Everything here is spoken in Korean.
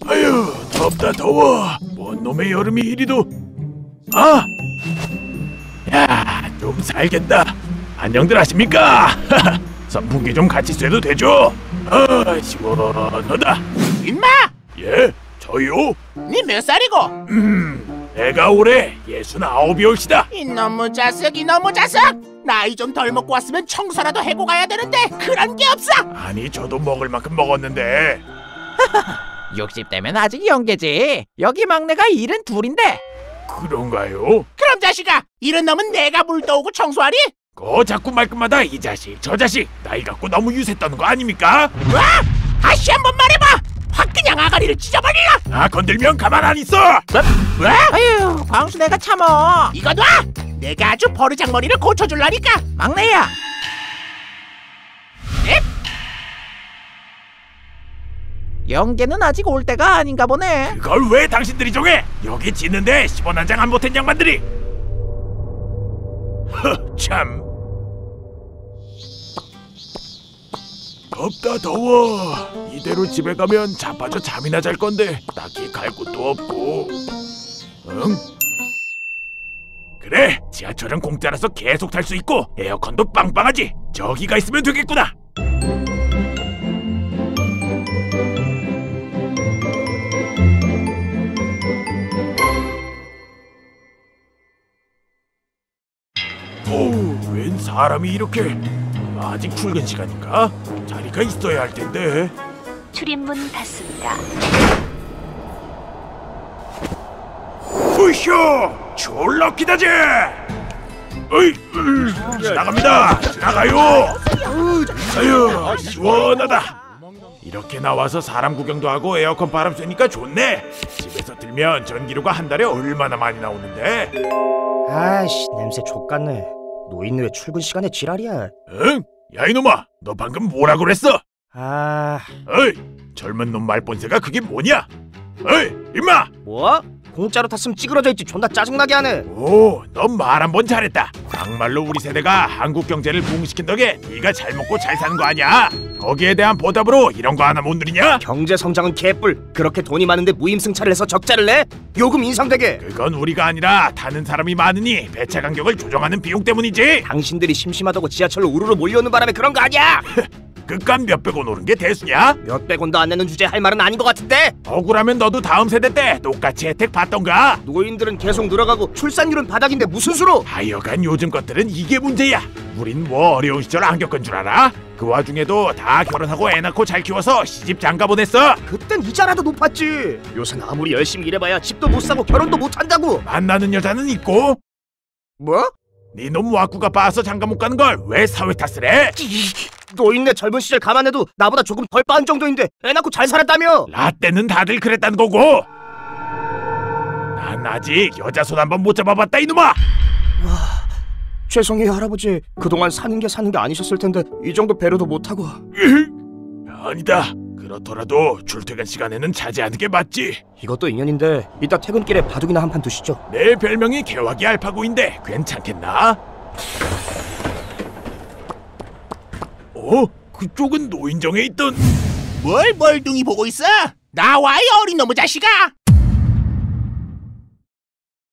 아유, 덥다 더워. 뭔 놈의 여름이 이리도. 아, 야, 좀 살겠다. 안녕들 하십니까? 선풍기 좀 같이 쐬도 되죠? 아, 시원하다. 임마! 예, 저요? 니 몇 살이고? 내가 올해 69이올시다. 이놈의 자식, 이놈의 자식! 나이 좀 덜 먹고 왔으면 청소라도 해고 가야 되는데 그런 게 없어! 아니, 저도 먹을 만큼 먹었는데. 60대면 아직 영계지. 여기 막내가 72인데. 그런가요? 그럼 자식아, 이런 놈은 내가 물 떠오고 청소하리? 자꾸 말끝마다 이 자식 저 자식 나이 갖고 너무 유세 떠는 거 아닙니까? 와! 다시 한번 말해봐! 확 그냥 아가리를 찢어버리라! 아, 건들면 가만 안 있어. 뭐? 아유, 광수 내가 참어. 이거 놔! 내가 아주 버르장머리를 고쳐줄라니까! 막내야. 넵! 영계는 아직 올 때가 아닌가 보네. 그걸 왜 당신들이 정해? 여기 짓는데 10원 한 장 안 보탠 양반들이. 참. 덥다 더워. 이대로 집에 가면 자빠져 잠이나 잘 건데 딱히 갈 곳도 없고. 응? 그래, 지하철은 공짜라서 계속 탈 수 있고 에어컨도 빵빵하지. 저기가 있으면 되겠구나. 웬 사람이 이렇게. 아직 출근 시간인가? 자리가 있어야 할 텐데. 출입문 닫습니다. 으쌰! 졸라 기다지! 어이, 지나갑니다. 지나가요. 아유, 시원하다. 이렇게 나와서 사람 구경도 하고 에어컨 바람 쐬니까 좋네. 집에서 들면 전기료가 한 달에 얼마나 많이 나오는데. 아이씨, 냄새 족같네. 노인네 왜 출근 시간에 지랄이야? 응? 야, 이놈아, 너 방금 뭐라 그랬어? 어이, 젊은 놈 말본새가 그게 뭐냐? 어이, 임마! 뭐? 공짜로 탔으면 찌그러져 있지. 존나 짜증나게 하네. 오, 넌 말 한 번 잘했다. 막말로 우리 세대가 한국 경제를 부흥시킨 덕에 네가 잘 먹고 잘 사는 거 아니야? 거기에 대한 보답으로 이런 거 하나 못 누리냐? 경제 성장은 개뿔. 그렇게 돈이 많은데 무임승차를 해서 적자를 내? 요금 인상되게. 그건 우리가 아니라 타는 사람이 많으니 배차 간격을 조정하는 비용 때문이지. 당신들이 심심하다고 지하철로 우르르 몰려오는 바람에 그런 거 아니야? 그깟 몇백 원 오른 게 대수냐? 몇백 원도 안 내는 주제에 할 말은 아닌 것 같은데? 억울하면 너도 다음 세대 때 똑같이 혜택 받던가. 노인들은 계속 늘어가고 출산율은 바닥인데 무슨 수로? 하여간 요즘 것들은 이게 문제야. 우린 뭐 어려운 시절 안 겪은 줄 알아? 그 와중에도 다 결혼하고 애 낳고 잘 키워서 시집 장가 보냈어. 그땐 이자라도 높았지. 요새는 아무리 열심히 일해봐야 집도 못 사고 결혼도 못 한다고. 만나는 여자는 있고. 뭐? 네 놈 와꾸가 빠서 장가 못 가는 걸 왜 사회 탓을 해? 노인네 젊은 시절 감안해도 나보다 조금 덜 빠은 정도인데 애 낳고 잘 살았다며. 라떼는 다들 그랬다는 거고. 난 아직 여자 손 한 번 못 잡아봤다, 이놈아. 죄송해요 할아버지. 그동안 사는 게 아니셨을 텐데 이 정도 배려도 못하고. 아니다. 그렇더라도 출퇴근 시간에는 자제하는 게 맞지. 이것도 인연인데 이따 퇴근길에 바둑이나 한 판 두시죠. 내 별명이 개화기 알파고인데 괜찮겠나? 그쪽은 노인정에 있던. 뭘 멀뚱히 보고 있어? 나와, 이 어린 놈의 자식아!